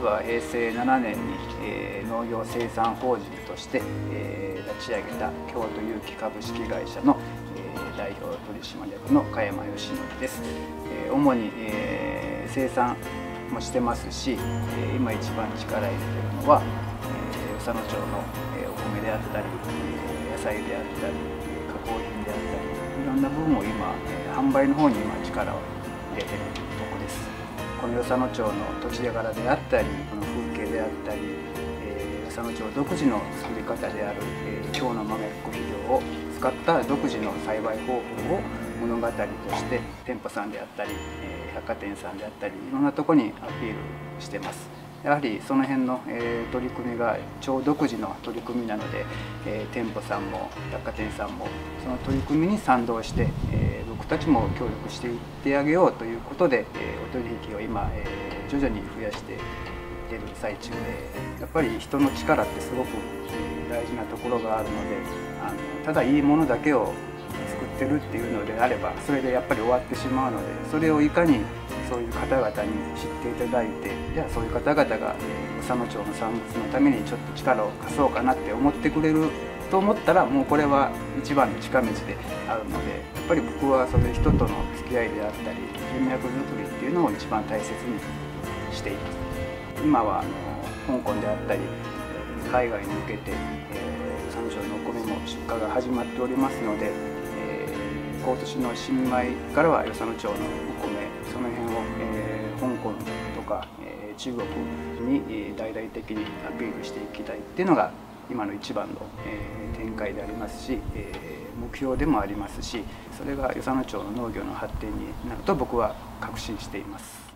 は平成7年に、農業生産法人として、立ち上げた京都有機株式会社の、代表取締役の加山義則です。主に、生産もしてますし、今一番力入れてるのは、与謝野町の、お米であったり、野菜であったり、加工品であったり、いろんな部分を今、販売の方に今力を入れてるところです。この与謝野町の土地柄であったり、この風景であったり、与謝野町独自の作り方である、京の豆肥料を使った独自の栽培方法を物語として店舗さんであったり、百貨店さんであったり、いろんなところにアピールしてます。やはりその辺の、取り組みが町独自の取り組みなので、店舗さんも百貨店さんもその取り組みに賛同して、僕たちも協力していってあげようということで、お取引を今、徐々に増やしていっている最中で、やっぱり人の力ってすごく大事なところがあるので、ただいいものだけを作ってるっていうのであればそれでやっぱり終わってしまうので、それをいかにそういう方々に知っていただいて、じゃあそういう方々が与謝野町の産物のためにちょっと力を貸そうかなって思ってくれると思ったら、もうこれは一番の近道であるので、やっぱり僕はそれ人との付き合いであったり人脈作りっていうのを一番大切にしています。今は香港であったり海外に向けて与謝野町のお米も出荷が始まっておりますので、今年の新米からは与謝野町のお米、その辺を、香港とか、中国に大々的にアピールしていきたいっていうのが今の一番の、展開でありますし、目標でもありますし、それが与謝野町の農業の発展になると僕は確信しています。